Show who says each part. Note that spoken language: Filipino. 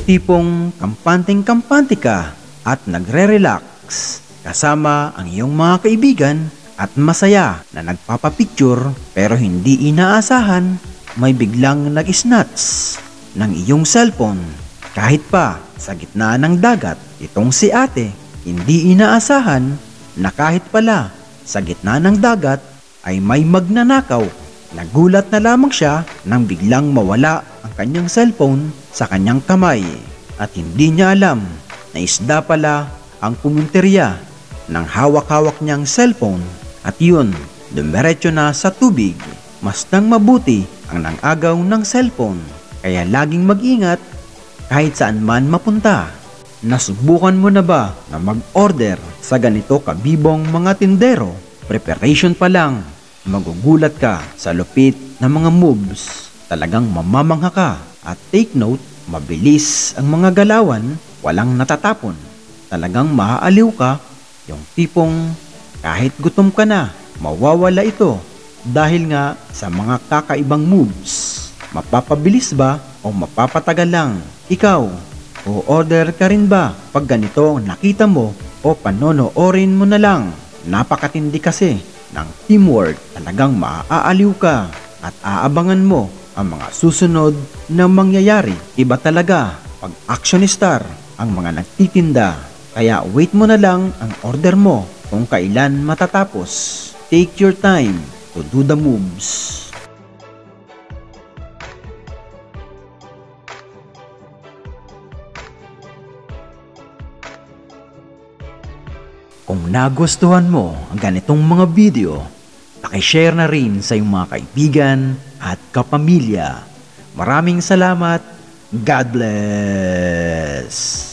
Speaker 1: tipong kampanteng-kampante ka at nagre-relax kasama ang iyong mga kaibigan at masaya na nagpapapicture pero hindi inaasahan may biglang nag-snatch ng iyong cellphone. Kahit pa sa gitna ng dagat, itong si ate hindi inaasahan na kahit pala sa gitna ng dagat ay may magnanakaw. Nagulat na lamang siya nang biglang mawala ang kanyang cellphone sa kanyang kamay at hindi niya alam na isda pala ang pumunteriya ng hawak-hawak niyang cellphone at yun, dumiretso na sa tubig. Mas nang mabuti ang nangagaw ng cellphone kaya laging mag-ingat kahit saan man mapunta. Nasubukan mo na ba na mag-order sa ganito kabibong mga tindero? Preparation pa lang, magugulat ka sa lupit ng mga moves. Talagang mamamangha ka at take note, mabilis ang mga galawan, walang natatapon. Talagang maaaliw ka, yung tipong kahit gutom ka na, mawawala ito dahil nga sa mga kakaibang moves. Mapapabilis ba o mapapatagal lang? Ikaw, o-order ka rin ba pag ganito nakita mo o panonoorin mo na lang? Napakatindi kasi ng teamwork, talagang maaaliw ka at aabangan mo ang mga susunod na mangyayari. Iba talaga pag action star ang mga nagtitinda. Kaya wait mo na lang ang order mo kung kailan matatapos. Take your time to do the moves. Kung nagustuhan mo ang ganitong mga video, paki-share na rin sa iyong mga kaibigan at kapamilya. Maraming salamat. God bless!